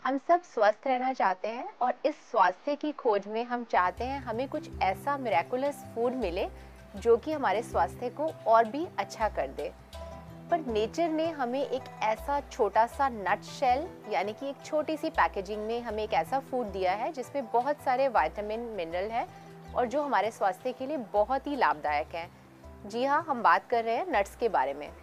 हम सब स्वस्थ रहना चाहते हैं और इस स्वास्थ्य की खोज में हम चाहते हैं हमें कुछ ऐसा मिरेकुलस फूड मिले जो कि हमारे स्वास्थ्य को और भी अच्छा कर दे। पर नेचर ने हमें एक ऐसा छोटा सा नट शेल यानी कि एक छोटी सी पैकेजिंग में हमें एक ऐसा फूड दिया है जिसमें बहुत सारे विटामिन मिनरल है और जो हमारे स्वास्थ्य के लिए बहुत ही लाभदायक है। जी हाँ, हम बात कर रहे हैं नट्स के बारे में।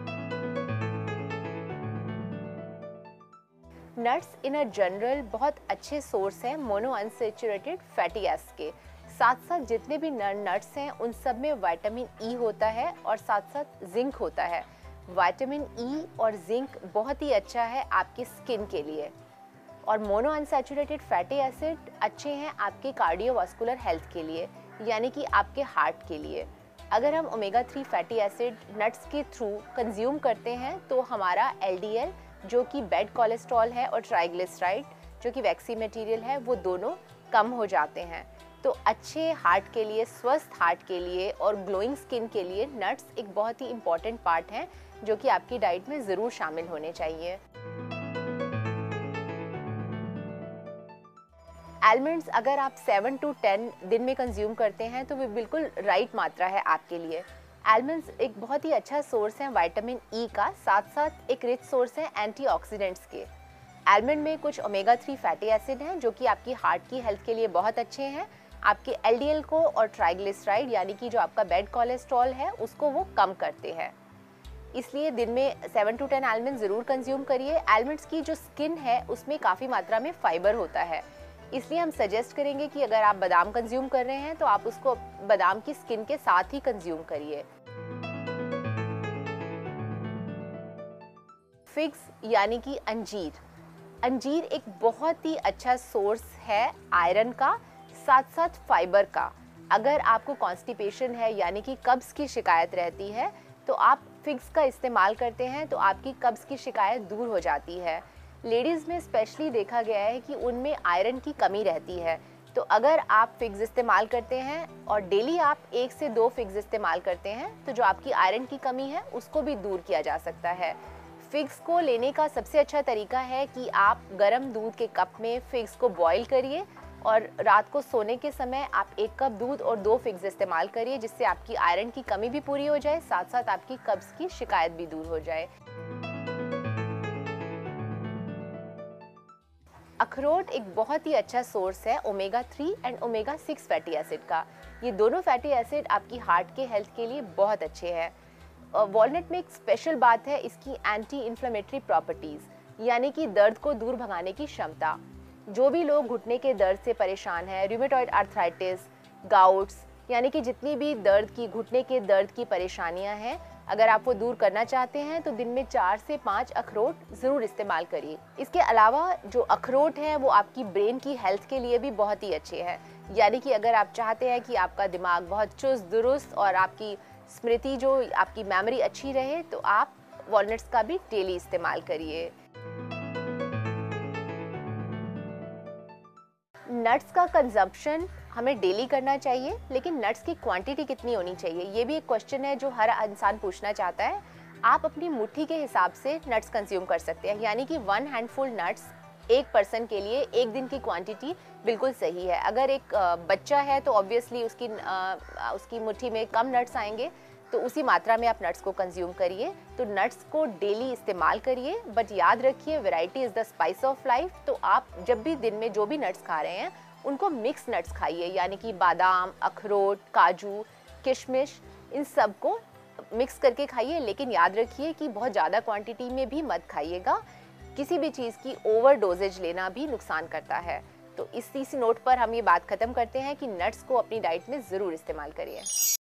नट्स इन अ जनरल बहुत अच्छे सोर्स हैं मोनोअनसैचुरेटेड फैटी एसिड के। साथ साथ जितने भी नट्स हैं उन सब में विटामिन ई होता है और साथ साथ जिंक होता है। विटामिन ई और जिंक बहुत ही अच्छा है आपकी स्किन के लिए। और मोनोअनसैचुरेटेड फैटी एसिड अच्छे हैं आपके कार्डियोवास्कुलर हेल्थ के लिए, यानी कि आपके हार्ट के लिए। अगर हम ओमेगा 3 फैटी एसिड नट्स के थ्रू कंज्यूम करते हैं तो हमारा एलडीएल जो कि बैड कोलेस्ट्रॉल है और ट्राइग्लिसराइड जो कि वैक्सी मटेरियल है वो दोनों कम हो जाते हैं। तो अच्छे हार्ट के लिए, स्वस्थ हार्ट के लिए और ग्लोइंग स्किन के लिए नट्स एक बहुत ही इम्पॉर्टेंट पार्ट हैं जो कि आपकी डाइट में ज़रूर शामिल होने चाहिए। आलमंड्स अगर आप 7 to 10 दिन में कंज्यूम करते हैं तो वो बिल्कुल राइट मात्रा है आपके लिए। आलमंड्स एक बहुत ही अच्छा सोर्स है विटामिन ई का, साथ साथ एक रिच सोर्स है एंटीऑक्सीडेंट्स के। आलमंड में कुछ ओमेगा 3 फैटी एसिड हैं जो कि आपकी हार्ट की हेल्थ के लिए बहुत अच्छे हैं। आपके एलडीएल को और ट्राइग्लिसराइड यानी कि जो आपका बैड कोलेस्ट्रॉल है उसको वो कम करते हैं। इसलिए दिन में 7 to 10 आलमंड ज़रूर कंज्यूम करिए। आलमंड्स की जो स्किन है उसमें काफ़ी मात्रा में फाइबर होता है, इसलिए हम सजेस्ट करेंगे कि अगर आप बादाम कंज्यूम कर रहे हैं तो आप उसको बादाम की स्किन के साथ ही कंज्यूम करिए। फिग्स यानी कि अंजीर। अंजीर एक बहुत ही अच्छा सोर्स है आयरन का, साथ साथ फाइबर का। अगर आपको कॉन्स्टिपेशन है यानी कि कब्ज़ की शिकायत रहती है तो आप फिग्स का इस्तेमाल करते हैं तो आपकी कब्ज़ की शिकायत दूर हो जाती है। लेडीज़ में स्पेशली देखा गया है कि उनमें आयरन की कमी रहती है, तो अगर आप फिग्स इस्तेमाल करते हैं और डेली आप 1 से 2 फिग्स इस्तेमाल करते हैं तो जो आपकी आयरन की कमी है उसको भी दूर किया जा सकता है। फिग्स को लेने का सबसे अच्छा तरीका है कि आप गर्म दूध के कप में फिग्स को बॉईल करिए और रात को सोने के समय आप 1 कप दूध और 2 फिग्स इस्तेमाल करिए, जिससे आपकी आयरन की कमी भी पूरी हो जाए, साथ साथ आपकी कब्ज़ की शिकायत भी दूर हो जाए। अखरोट एक बहुत ही अच्छा सोर्स है omega 3 and omega 6 fatty acid का। ये दोनों फैटी एसिड आपकी हार्ट के हेल्थ के लिए बहुत अच्छे हैं। वॉलनट में एक स्पेशल बात है इसकी एंटी इन्फ्लेमेटरी प्रॉपर्टीज़, यानी कि दर्द को दूर भगाने की क्षमता। जो भी लोग घुटने के दर्द से परेशान हैं, रूमेटॉइड आर्थराइटिस, गाउट्स यानी कि जितनी भी दर्द की, घुटने के दर्द की परेशानियां हैं, अगर आप वो दूर करना चाहते हैं तो दिन में 4 से 5 अखरोट ज़रूर इस्तेमाल करिए। इसके अलावा जो अखरोट हैं वो आपकी ब्रेन की हेल्थ के लिए भी बहुत ही अच्छे हैं, यानी कि अगर आप चाहते हैं कि आपका दिमाग बहुत चुस्त दुरुस्त और आपकी स्मृति जो आपकी मेमोरी अच्छी रहे तो आप वॉलनट्स का भी डेली इस्तेमाल करिए। नट्स का कंजप्शन हमें डेली करना चाहिए, लेकिन नट्स की क्वांटिटी कितनी होनी चाहिए ये भी एक क्वेश्चन है जो हर इंसान पूछना चाहता है। आप अपनी मुट्ठी के हिसाब से नट्स कंज्यूम कर सकते हैं, यानी कि 1 हैंडफुल नट्स एक पर्सन के लिए एक दिन की क्वांटिटी बिल्कुल सही है। अगर एक बच्चा है तो ऑब्वियसली उसकी मुट्ठी में कम नट्स आएंगे, तो उसी मात्रा में आप नट्स को कंज्यूम करिए। तो नट्स को डेली इस्तेमाल करिए, बट याद रखिए variety is the spice of life. तो आप जब भी दिन में जो भी नट्स खा रहे हैं उनको मिक्स नट्स खाइए, यानी कि बादाम, अखरोट, काजू, किशमिश, इन सब को मिक्स करके खाइए। लेकिन याद रखिए कि बहुत ज़्यादा क्वांटिटी में भी मत खाइएगा, किसी भी चीज़ की ओवर डोजेज लेना भी नुकसान करता है। तो इसी नोट पर हम ये बात ख़त्म करते हैं कि नट्स को अपनी डाइट में ज़रूर इस्तेमाल करिए।